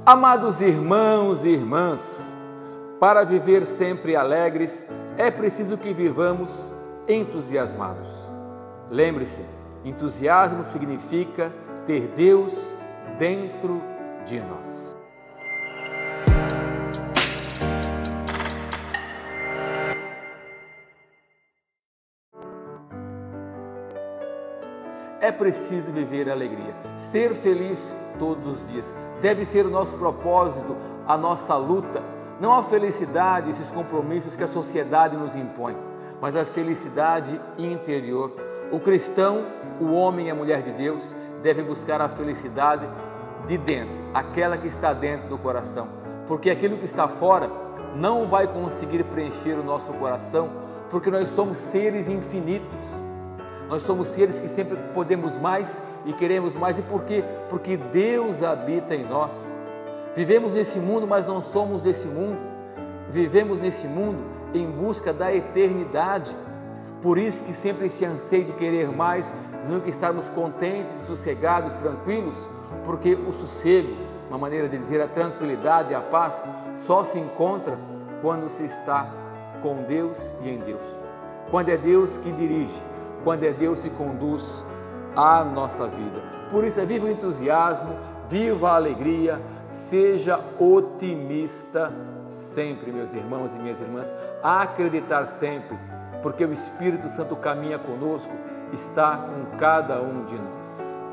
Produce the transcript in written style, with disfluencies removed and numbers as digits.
Amados irmãos e irmãs, para viver sempre alegres, é preciso que vivamos entusiasmados. Lembre-se, entusiasmo significa ter Deus dentro de nós. É preciso viver a alegria, ser feliz todos os dias. Deve ser o nosso propósito, a nossa luta. Não a felicidade, esses compromissos que a sociedade nos impõe, mas a felicidade interior. O cristão, o homem e a mulher de Deus, devem buscar a felicidade de dentro, aquela que está dentro do coração, porque aquilo que está fora não vai conseguir preencher o nosso coração, porque nós somos seres infinitos. Nós somos seres que sempre podemos mais e queremos mais. E por quê? Porque Deus habita em nós. Vivemos nesse mundo, mas não somos desse mundo. Vivemos nesse mundo em busca da eternidade. Por isso que sempre esse anseio de querer mais, de nunca estarmos contentes, sossegados, tranquilos, porque o sossego, uma maneira de dizer, a tranquilidade, a paz, só se encontra quando se está com Deus e em Deus. Quando é Deus que dirige, quando é Deus que conduz a nossa vida. Por isso, viva o entusiasmo, viva a alegria, seja otimista sempre, meus irmãos e minhas irmãs, acreditar sempre, porque o Espírito Santo caminha conosco, está com cada um de nós.